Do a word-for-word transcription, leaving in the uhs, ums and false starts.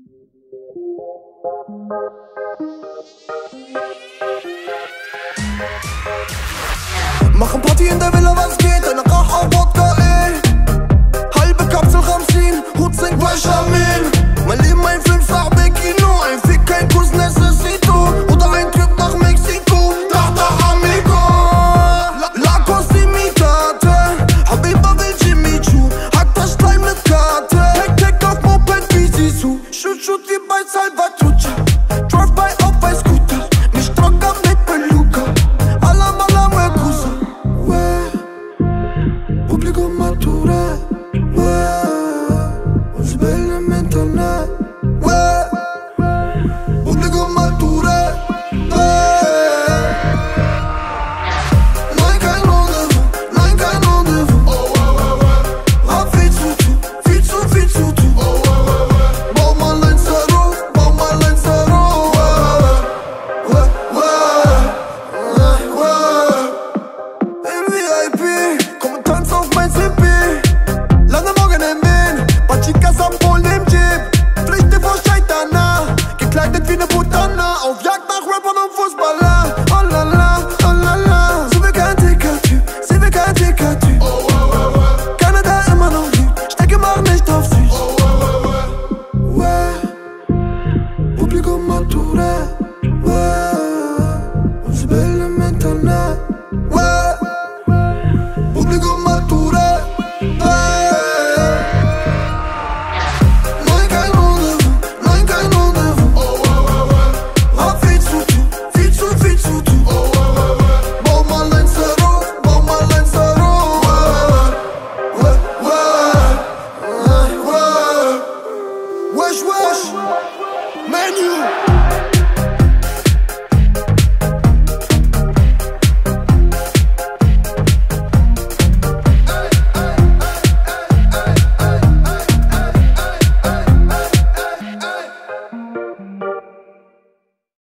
Machen Party in der Villa, was geht? Eine Rauch auf Wodka, ey. Halbe Kapsel Ramsin, Hut singt Benjamin. Mein Leben ein fünffarbig Kino. Ein Fick, kein Kuss, Necessito. Oder ein Trip nach Mexiko. Tata Amigo. La, la Cosimitate. Habiba will Jimmy Choo. Hack das Stein mit Karte. Tek, tek auf Moped, wie sie zu. Shoot, shoot wie bei Salvatrucha. Drive-by auf bei Scooter. Mich trocker mit Beluga. Alla mala muecusa. Pubblico matura, ouais, on se belle maintenant, ouais, pubblico matura, ouais. Nein, kein Rendezvous, nein, kein Rendezvous, oh, ouais, ouais, ouais. Hab viel zu tun, viel zu, viel zu tun, oh, ouais, ouais, ouais. Bau mal ein Zero, bau mal ein Zero, ouais, ouais, ouais, ouais. Im V I P, komm und tanz auf mein C P. Lande morgen im Min, paar Chicas am Polen im Jeep. Flüchte vor Scheitana, gekleidet wie ne Putana. Auf Jagd nach Rappern und Fußballer. Oh la la, oh la la. Sie will kein Ticker-Typ, sie will kein Ticker-Typ. Oh, oh, oh, oh. Keiner, der immer noch liebt, Stecke mach nicht auf süß. Oh, oh, oh, oh. Ouais, Pubblico matura, ouais, on se belle maintenant, ouais, Pubblico matura, ouais. Nein, kein Rendezvous, nein, kein Rendezvous, oh, ouais, ouais, ouais. Hab viel zu tun, viel zu, viel zu tun, oh, ouais, ouais, ouais. Bau mal ein Zero, bau mal ein Zero, ouais, ouais, ouais, ouais. Wesh, wesh, Menu.